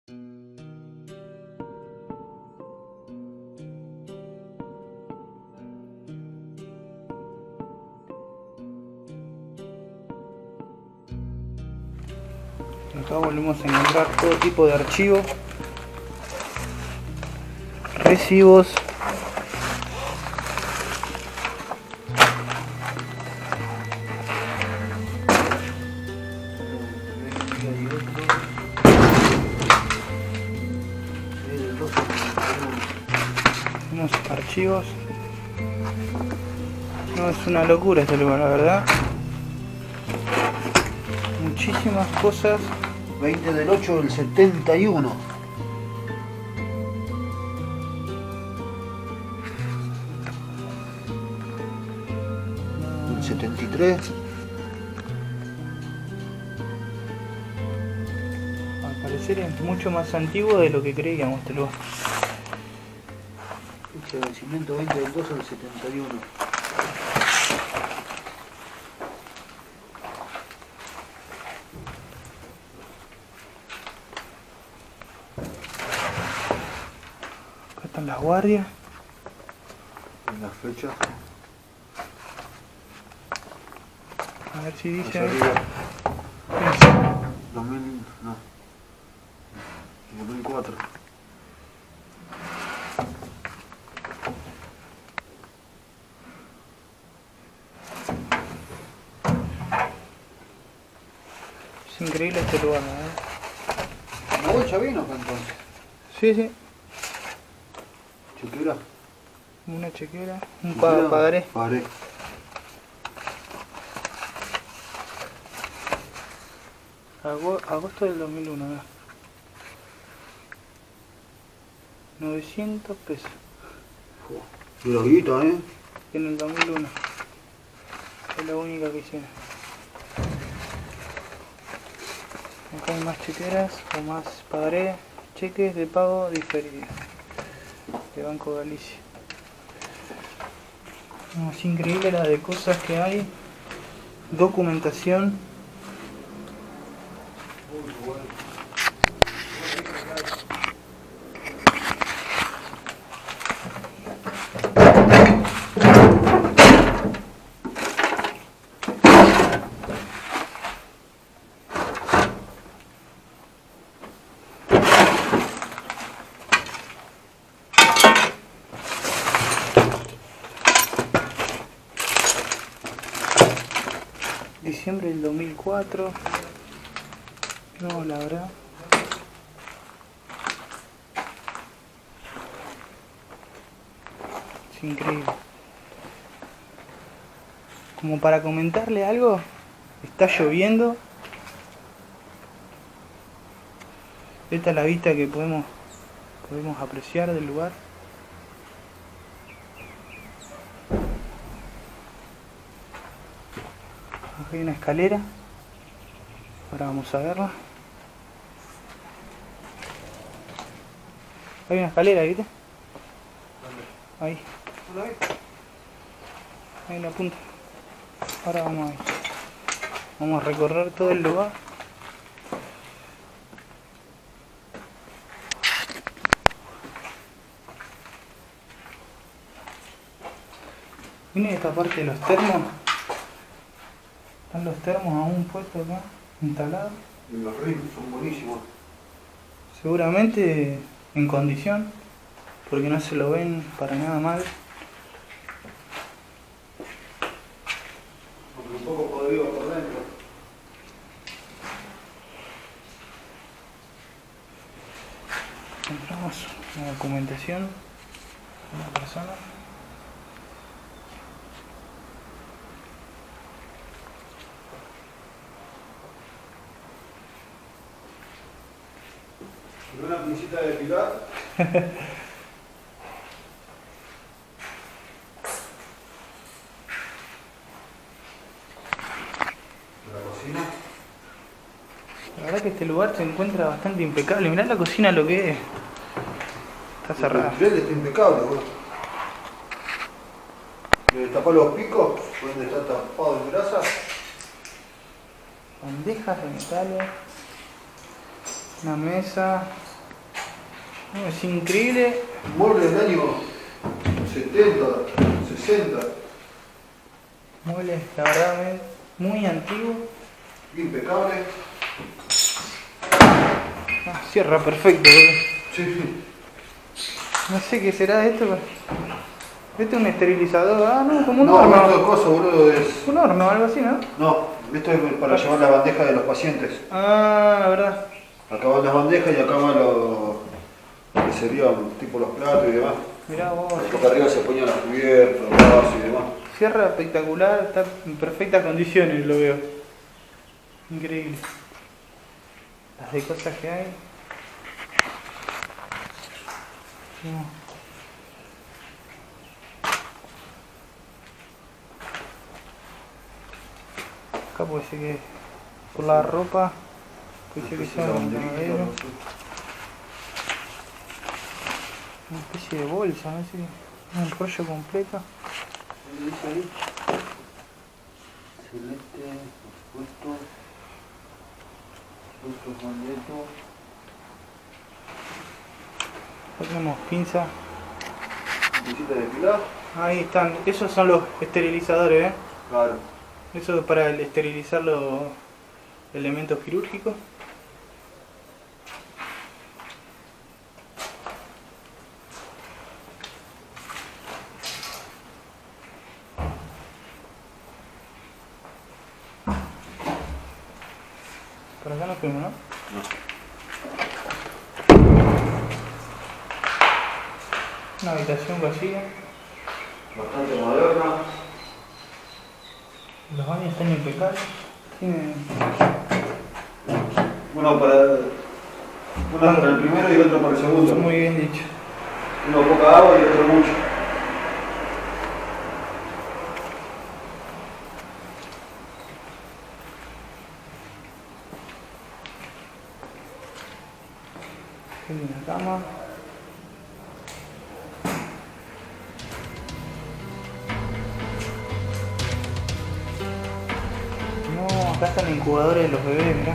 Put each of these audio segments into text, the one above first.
Acá volvemos a encontrar todo tipo de archivos, recibos, unos archivos. No, es una locura este lugar, la verdad. Muchísimas cosas. 20 del 8 del 71. El 73. Al parecer es mucho más antiguo de lo que creíamos este lugar. Fecha de vencimiento 20 del 2 del 71. Acá están las guardias. En la fecha. A ver si dice Allá ahí. arriba. 2000, no. 2004. Es increíble este lugar, ¿no? ¿La bolsa vino acá entonces? Sí, sí. Chequera. Una chequera. Un Chequera, pagaré. Pagaré. Agosto del 2001, ¿no? 900 pesos. Y la guita, En el 2001. Es la única que hicieron. Acá hay más chequeras o más pagaré. Cheques de pago diferido. De Banco Galicia. No, es increíble la de cosas que hay. Documentación. Diciembre del 2004. No, la verdad. Es increíble. Como para comentarle algo, está lloviendo. Esta es la vista que podemos apreciar del lugar. Acá hay una escalera. Ahora vamos a verla. Hay una escalera, ¿viste? Ahí. Ahí en la punta. Ahora vamos a ver. Vamos a recorrer todo el lugar. Miren esta parte de los termos. Están los termos aún puestos acá, instalados. Y los rims son buenísimos. Seguramente en condición, porque no se lo ven para nada mal. Aunque un poco podrido por dentro. Encontramos la documentación de una persona. ¿Y una pincita de picar? La cocina. La verdad que este lugar se encuentra bastante impecable. Mirá la cocina lo que es. Está cerrada. El está impecable, boludo. Le tapá los picos, donde está tapado en grasa. Bandejas de metales. Una mesa. No, es increíble. Mueble del año 70, 60. Mueble, la verdad, muy antiguo. Impecable. Ah, cierra perfecto, boludo. Sí. No sé qué será esto, pero... Este es un esterilizador, ah no, como un No, horno. esto de cosa, boludo, es... Un horno, algo así, ¿no? No, esto es para llevar la bandeja de los pacientes. Ah, la verdad. Acá van las bandejas y acá van lo que serían tipo los platos y demás. Mirá vos. Porque arriba se ponían las cubiertas, los vasos y demás. Cierra espectacular, está en perfectas condiciones, lo veo. Increíble. Las de cosas que hay. No. Acá puede ser que por la ropa, puede ser que sea un lavadero. Una especie de bolsa, no sé, un rollo completo. ¿Qué dice ahí? Celeste, frutos mandetos. Acá tenemos pinza. Pincita de pilar. Ahí están, esos son los esterilizadores, ¿eh? Claro. Eso es para esterilizar los elementos quirúrgicos. Por acá no fuimos, ¿no? No. Una habitación vacía. Bastante moderna. Los baños están impecables. Tienen... Uno para el primero y otro para el segundo. Muy bien dicho. Uno poca agua y otro mucho. Qué linda cama. No, acá están incubadores de los bebés, mirá.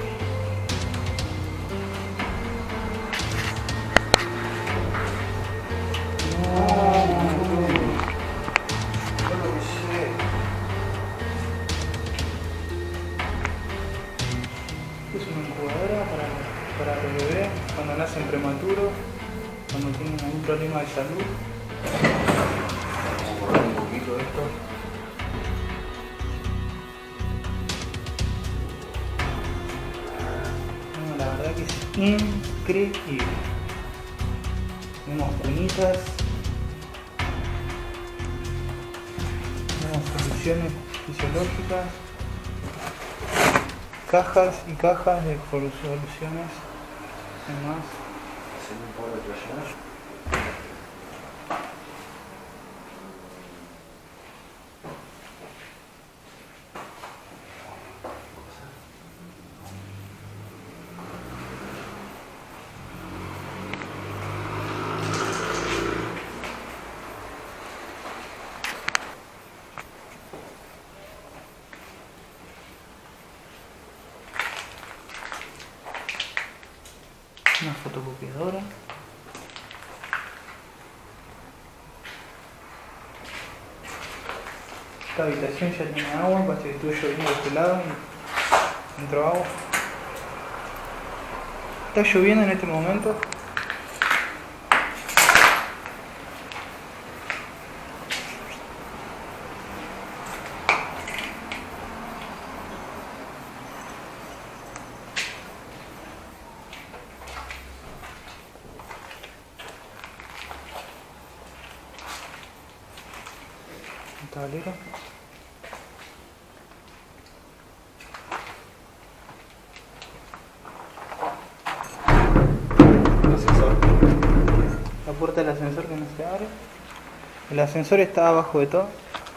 Es una incubadora para los bebés cuando nacen prematuros, cuando tienen algún problema de salud. Vamos a borrar un poquito esto. No, la verdad que es increíble. Tenemos cunitas, tenemos soluciones fisiológicas, cajas y cajas de soluciones, además. Hacemos un par de trayadas. Una fotocopiadora. Esta habitación ya tiene agua, parece que estuvo lloviendo de este lado y entró agua. Está lloviendo en este momento. Un tablero. Ascensor. La puerta del ascensor que no se abre. El ascensor está abajo de todo.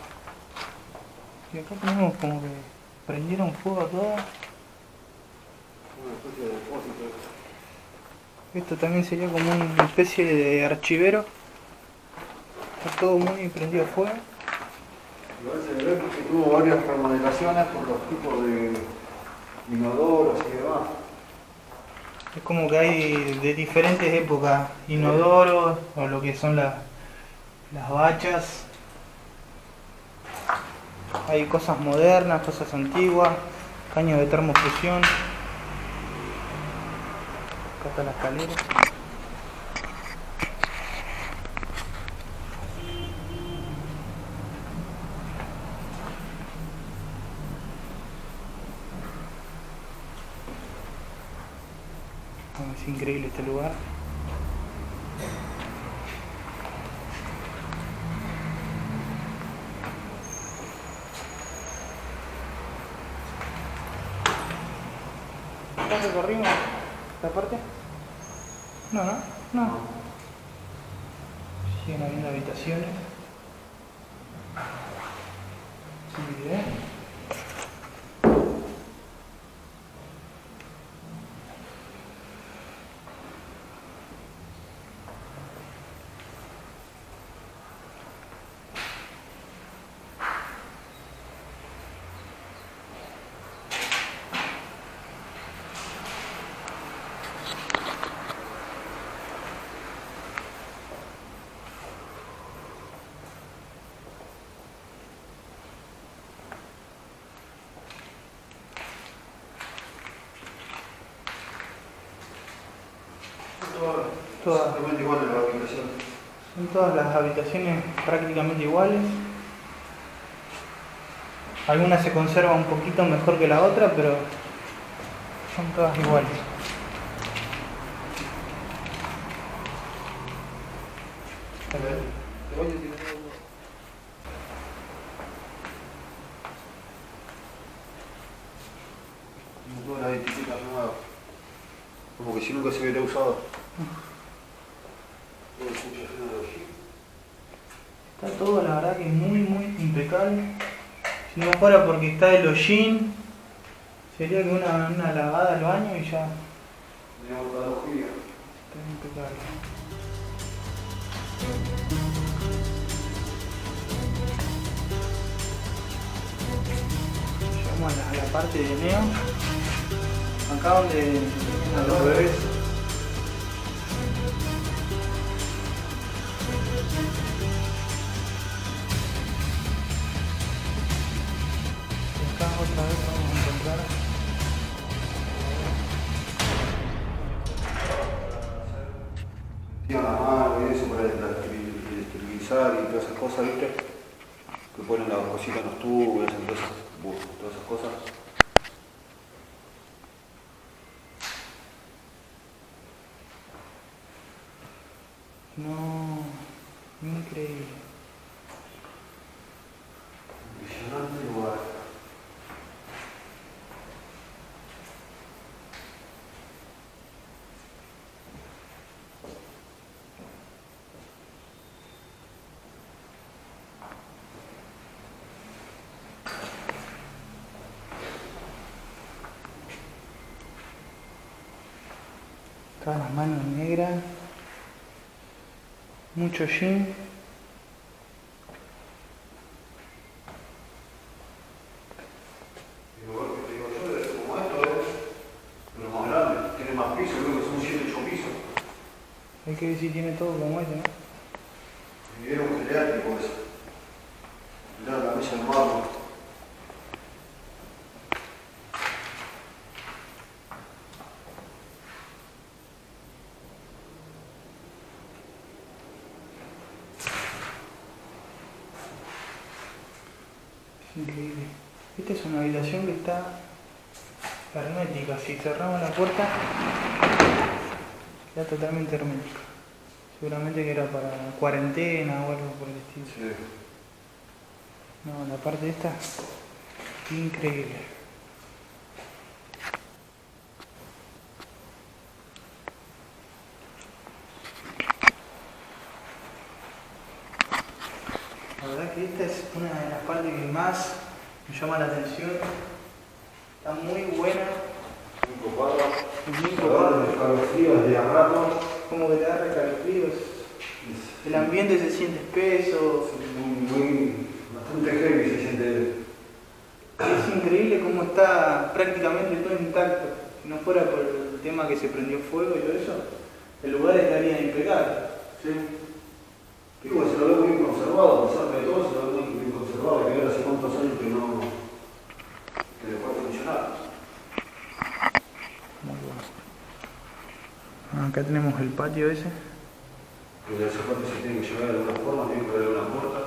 Y acá tenemos como que prendieron fuego a todo. Una especie de depósito. Esto también sería como una especie de archivero. Está todo muy prendido a fuego. Igual se ve que tuvo varias remodelaciones por los tipos de inodoros y demás. Es como que hay de diferentes épocas, inodoros o lo que son las bachas. Hay cosas modernas, cosas antiguas, caños de termofusión. Acá está la escalera. Es increíble este lugar. ¿Ya recorrimos esta parte? No, ¿no? No. Siguen habiendo habitaciones. Muy bien. Exactamente igual en la habitación. Son todas las habitaciones prácticamente iguales. Algunas se conservan un poquito mejor que la otra, pero son todas iguales. Una etiqueta nueva. Como que si nunca se hubiera usado. Está todo, la verdad, que muy impecable. Si no fuera porque está el hollín, sería que una lavada al baño y ya está impecable. Llegamos a la parte de neo, acá donde tienen los bebés. Acá otra vez vamos a encontrar Tiran la mano y eso para esterilizar y todas esas cosas, ¿viste? Que ponen las cositas en los tubos y hacen todas esas cosas. no, increíble. Impresionante lugar. Todas las manos negras, mucho jean. El lugar que te digo yo es como esto, pero más grande. Tiene más pisos, creo que son 7 8 pisos. Hay que ver si tiene todo como este, ¿no? Y era un geriátrico eso. Mirá la mesa de mármol. Increíble. Esta es una habitación que está hermética. Si cerramos la puerta, queda totalmente hermética. Seguramente que era para cuarentena o algo por el estilo. Sí. No, la parte esta, increíble. La verdad que esta es una de las partes que más me llama la atención. Está muy buena. Muy copado. Muy copada. Escalofríos de a rato. Como que te da recalofríos. El ambiente se siente espeso. Bastante heavy se siente. Es increíble cómo está prácticamente todo intacto. Si no fuera por el tema que se prendió fuego y todo eso, el lugar estaría impecable. Sí. Y bueno, se lo ve muy bien conservado, a pesar de todo, se lo ve muy bien conservado, que hace cuántos años que no que dejó de funcionar. Muy bueno. Acá tenemos el patio ese. Que de esa parte se tiene que llevar de alguna forma, tiene que haber una puerta.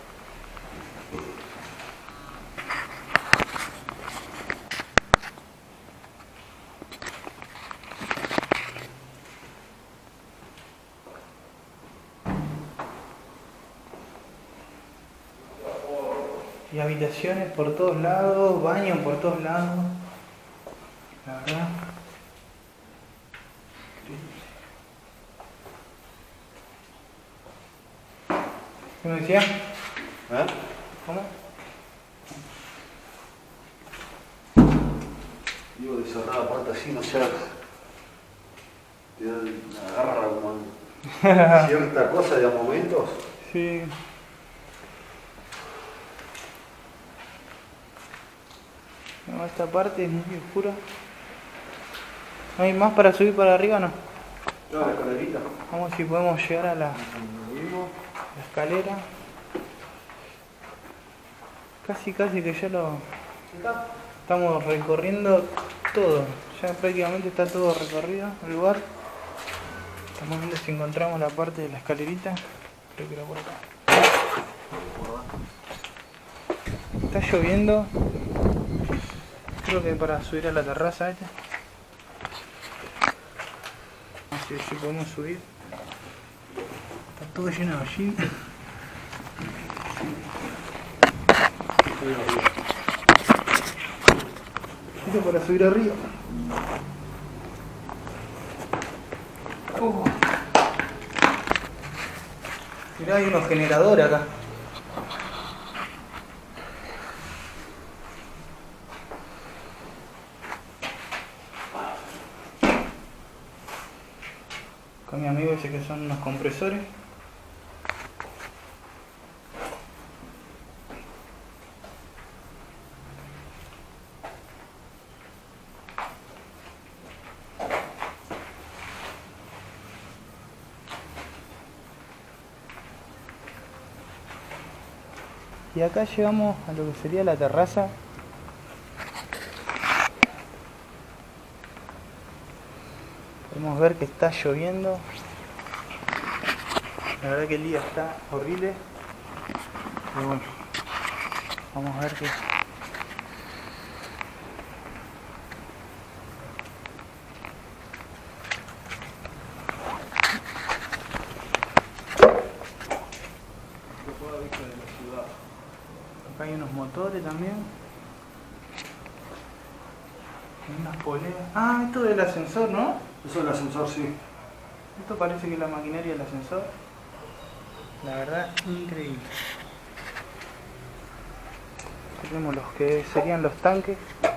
Y habitaciones por todos lados, baño por todos lados. La verdad. ¿Qué me decía? ¿Eh? ¿Cómo? Digo, de cerrar la puerta así, no sea. Te da una garra como en cierta cosa de a momentos. Sí. No, esta parte es muy oscura. ¿No hay más para subir para arriba? No. No, la escalerita. Vamos a ver si podemos llegar a la escalera. Casi que ya lo estamos recorriendo todo. Ya prácticamente está todo recorrido el lugar. Estamos viendo si encontramos la parte de la escalerita. Creo que era por acá. Está lloviendo. Creo que para subir a la terraza esta. Así que si podemos subir. Está todo lleno de hoyitos. Esto para subir arriba. Mirá, hay unos generadores acá. Con mi amigo dice que son unos compresores. Y acá llegamos a lo que sería la terraza. Podemos ver que está lloviendo. La verdad que el día está horrible. Pero bueno, vamos a ver qué. Acá hay unos motores también. Y unas poleas. Ah, esto del ascensor, ¿no? Eso es el ascensor, sí. Esto parece que es la maquinaria del ascensor. La verdad, increíble. Tenemos los que serían los tanques.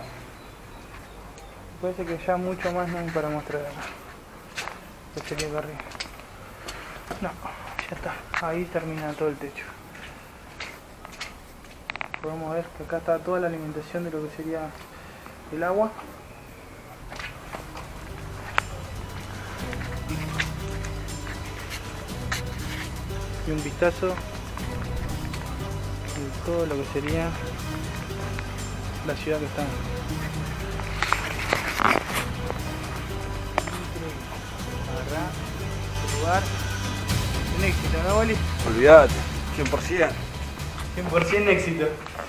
Parece que ya mucho más no hay para mostrar acá. Este sería acá arriba. No, ya está. Ahí termina todo el techo. Podemos ver que acá está toda la alimentación de lo que sería el agua. Y un vistazo de todo lo que sería la ciudad que estamos. La verdad, este lugar es un éxito, ¿no, Wally? Olvídate, 100%. 100% éxito.